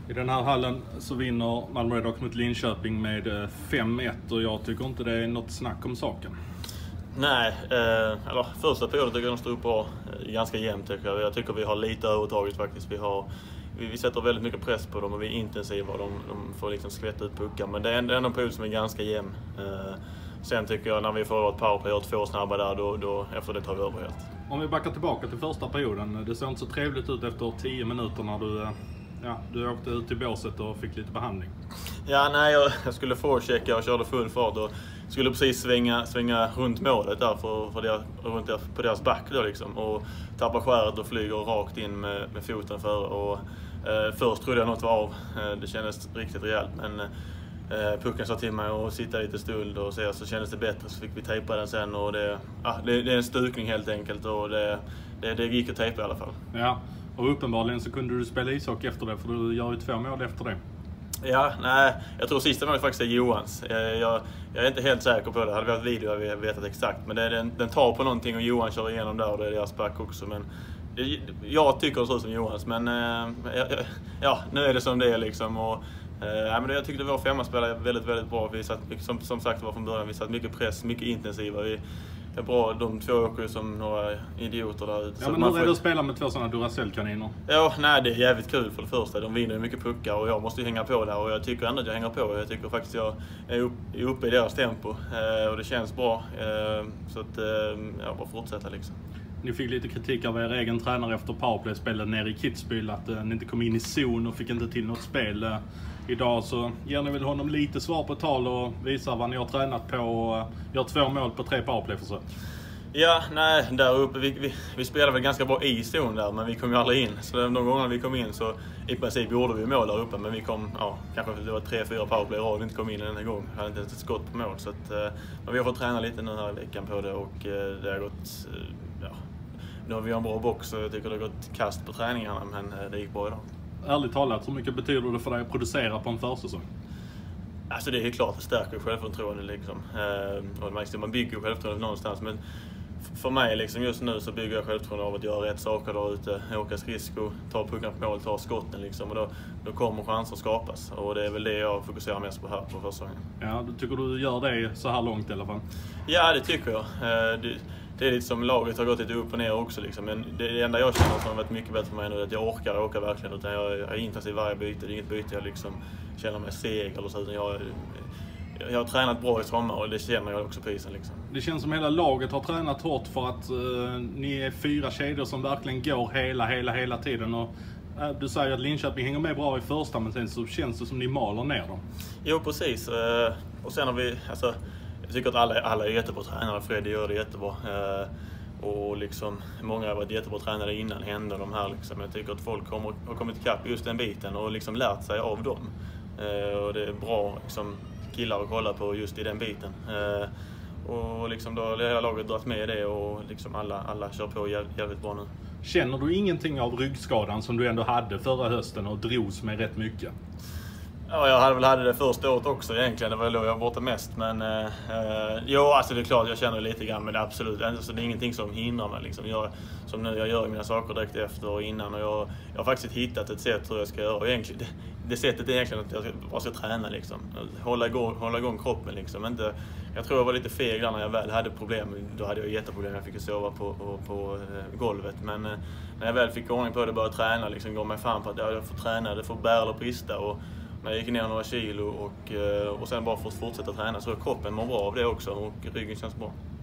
I den här hallen så vinner Malmö Redhawks mot Linköping med 5-1 och jag tycker inte det är något snack om saken. Nej, första perioden tycker jag de står upp bra, ganska jämnt tycker jag. Jag tycker vi har lite övertaget faktiskt. Vi sätter väldigt mycket press på dem och vi är intensiva och de får liksom skvätta ut puckar. Men det är ändå en period som är ganska jämn. Sen tycker jag när vi får ett powerplay och 2 snabba där, då efter det tar vi över helt. Om vi backar tillbaka till första perioden, det såg inte så trevligt ut efter 10 minuter när du åkte ut i båset och fick lite behandling. Ja, nej, jag skulle checka och körde full fart och skulle precis svänga runt målet där på deras back då liksom, och tappa skäret och flyger rakt in med foten före. Och först trodde jag något var av, det kändes riktigt rejält, men pucken sa till mig att sitta lite stund och så kändes det bättre, så fick vi tejpa den sen och det är en stukning helt enkelt och det gick att tejpa i alla fall. Ja, och uppenbarligen så kunde du spela ishockey efter det, för du gör ju 2 mål efter det. Ja, nej, jag tror sista målet faktiskt är Johans. Jag är inte helt säker på det. Hade vi haft video hade vi vetat exakt. Men den tar på någonting och Johan kör igenom där och det är deras back också. Men jag tycker det ser ut som Johans. Men ja, nu är det som det är liksom. Och, men jag tyckte vår femma spelade väldigt, väldigt bra. Vi satt, som sagt var från början, vi satt mycket press, mycket intensiva. Vi är bra, de 2 åker ju som några idioter där ute. Ja, men hur är det att spela med 2 sådana Duracell-kaniner? Ja, nej, det är jävligt kul för det första. De vinner mycket puckar och jag måste ju hänga på där och jag tycker ändå att jag hänger på. Jag tycker faktiskt jag är uppe i deras tempo och det känns bra. Så att jag bara fortsätta liksom. Ni fick lite kritik av er egen tränare efter powerplay-spelet nere i Kitzbühel att ni inte kom in i zon och fick inte till något spel. Idag så ger ni väl honom lite svar på tal och visar vad ni har tränat på och gör 2 mål på 3 powerplay-försök. Ja, nej, där uppe, vi spelade väl ganska bra i zon där, men vi kom ju aldrig in. Så de gångerna vi kom in så i princip gjorde vi mål där uppe, men vi kom, kanske det var 3-4 powerplay och vi inte kom in en gång. Vi hade inte ett skott på mål, så att, men vi har fått träna lite nu här i veckan på det och det har gått, nu har vi en bra box och jag tycker det har gått kast på träningarna, men det gick bra idag. Ärligt talat, hur mycket betyder det för dig att producera på en försäsong? Alltså det är helt klart, det stärker självförtroende liksom. Och man bygger självförtroende någonstans, men för mig liksom just nu så bygger jag självförtroende av att göra rätt saker där ute, åka skridsko, ta pucken på mål, ta skotten liksom, och då kommer chanser skapas och det är väl det jag fokuserar mest på här på försäsongen. Ja, du tycker du gör det så här långt i alla fall? Ja, det tycker jag. Det är lite som laget har gått lite upp och ner också liksom. Men det enda jag känner som har varit mycket bättre för mig nu är att jag orkar åka verkligen, utan jag är intensiv varje byte. Det är inget byte jag liksom känner mig seg eller så, utan jag har tränat bra i sommar och det känner jag också på isen liksom. Det känns som hela laget har tränat hårt för att ni är 4 kedjor som verkligen går hela tiden. Och du säger att Linköping hänger med bra i första, men sen så känns det som ni maler ner dem. Jo, precis. Och sen har vi, jag tycker att alla är jättebra tränare. Freddy gör det jättebra. Och liksom, många har varit jättebra tränare innan hände de här liksom. Jag tycker att folk har kommit ikapp just den biten och liksom lärt sig av dem. Och det är bra liksom, killar att kolla på just i den biten. Och liksom då har hela laget dragit med det och liksom alla kör på jävligt bra nu. Känner du ingenting av ryggskadan som du ändå hade förra hösten och drogs med rätt mycket? Ja, jag hade det första året också egentligen. Det var då jag var borta mest. Men jo, alltså det är klart jag känner lite grann, men det är absolut alltså, det är ingenting som hindrar mig. Liksom. Som nu, jag gör mina saker direkt efter och innan. Och jag har faktiskt hittat ett sätt hur jag ska göra. Och egentligen, det sättet är egentligen att jag bara ska träna. Liksom. Hålla igång kroppen. Liksom. Jag tror jag var lite feg när jag väl hade problem. Då hade jag jätteproblem. Jag fick sova på golvet. Men när jag väl fick ordning på det och började träna, liksom, går mig fan på att jag får träna. Det får bära eller brista. Och när jag gick ner några kilo och sen bara för att fortsätta träna så kroppen mår bra av det också och ryggen känns bra.